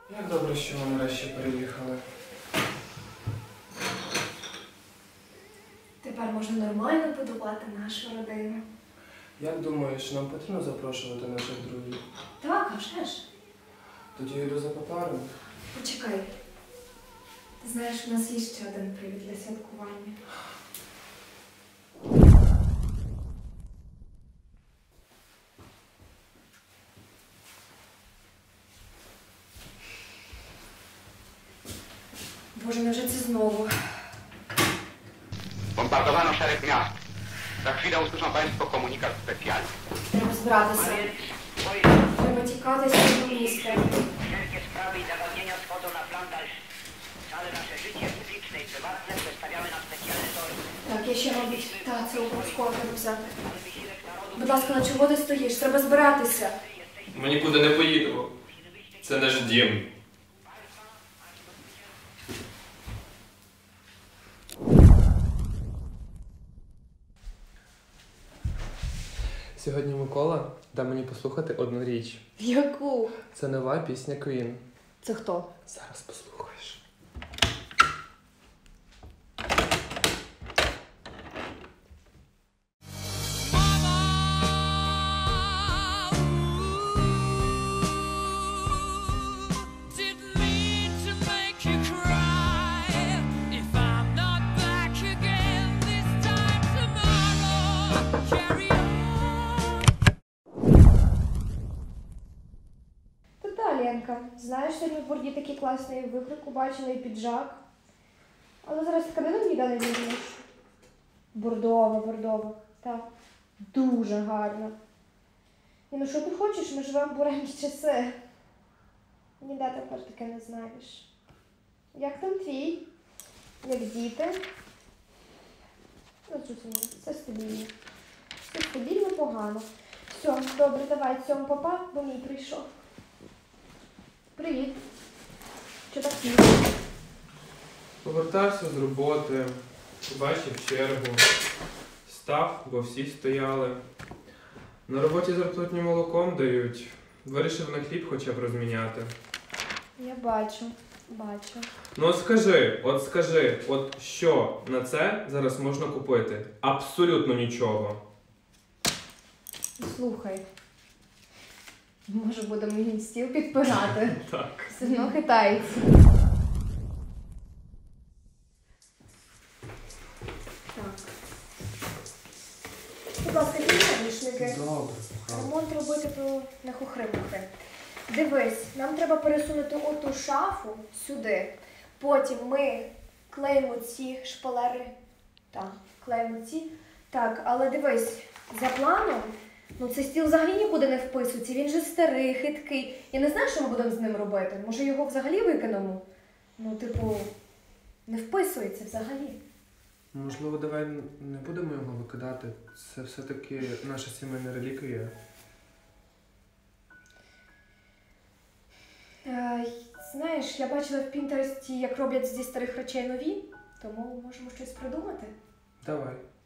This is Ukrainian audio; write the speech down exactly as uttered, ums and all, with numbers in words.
Як добре, що ми нарешті переїхали. Тепер можна нормально будувати нашу родину. Як думаєш, нам потрібно запрошувати наших друзів? Так, а вже ж. Тоді я йду за папаром. Почекай. Ти знаєш, у нас є ще один привід для святкування. Боже, невже це знову? Bombardowano szereg miast. Za chwilę usłyszą Państwo komunikat specjalny. Треба збиратися. Треба тікати з цього міста. Wszelkie sprawy i zagadnienia schodzą na plan dalszy. Całe nasze życie publiczne i prywatne przestawiamy na specjalne tory. Так, я ще мабуть, та це обов'язково треба взяти. Ale wysiłek narodu Будь ласка, на чого ти стоїш? Треба збиратися. Ми нікуди не поїдемо. Це наш дім. Сьогодні Микола дав мені послухати одну річ. Яку? Це нова пісня Queen. Це хто? Зараз послухаєш. Ленка, знаєш, сьогодні в Борді такий класний викрик побачила і піджак. Але зараз тканину ніде не візьмеш. Бордова, бордова. Так. Дуже гарно. І ну що ти хочеш? Ми живемо в буремні часи. Ніде тепер таке не знаєш. Як там твій? Як діти? Ну, зрозуміло, все стабільно. Все стабільно, погано. Все, добре, давай, цьому папа, бо мій прийшов. Привіт. Що так пізно? Повертався з роботи, побачив чергу, став, бо всі стояли. На роботі зарплатню молоком дають. Вирішив на хліб хоча б розміняти. Я бачу, бачу. Ну от скажи, от скажи, от що на це зараз можна купити? Абсолютно нічого. Слухай. Може, будемо мені стіл підпирати? Так. Все одно хитається. Так. Будь ласка, ті навішники. Добре. Ремонт робити то не хухри-мухри. Дивись, нам треба пересунути оту шафу сюди. Потім ми клеїмо ці шпалери. Так, клеїмо ці. Так, але дивись, за планом, ну цей стіл взагалі нікуди не вписується. Він же старий, хиткий. Я не знаю, що ми будемо з ним робити. Може його взагалі викинемо? Ну, типу, не вписується взагалі. Можливо, давай не будемо його викидати. Це все-таки наша сімейна реліквія. Е, знаєш, я бачила в Пінтересті, як роблять зі старих речей нові, тому можемо щось придумати. Давай.